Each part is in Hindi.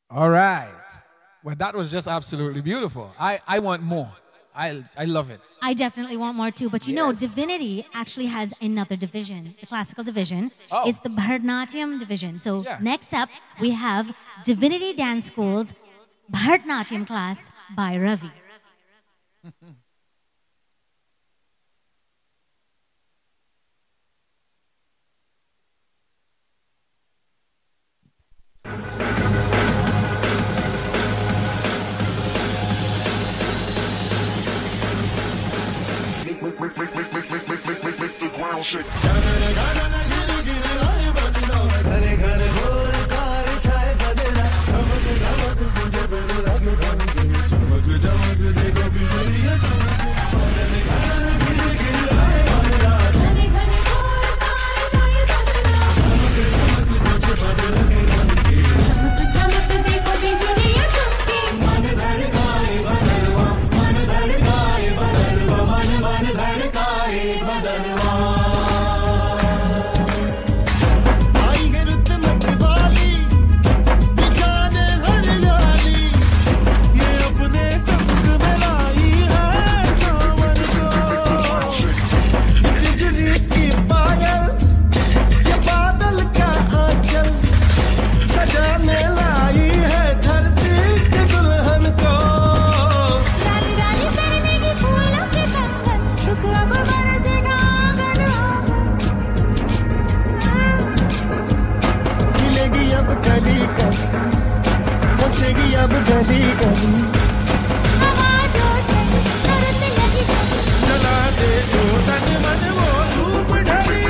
All right. Well, that was just absolutely beautiful. I want more. I love it. I definitely want more too. But you know, Yes. Divinity actually has another division. The classical division Oh. is the Bharatanatyam division. So Yeah. next up, we have Divinity Dance School's Bharatanatyam class by Ravi. Make the ground shake. अब गली गली जला दे जो तन मन वो धूप ढली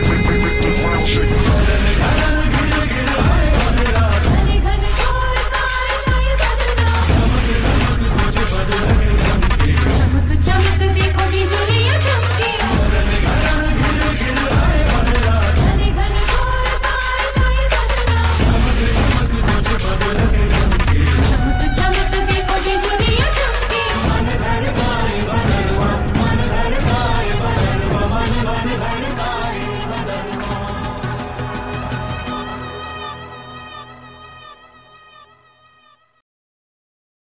चमक देखो की दुनिया चमके मन धड़काए बदलवा मन धड़काए बदलवा मन धड़काए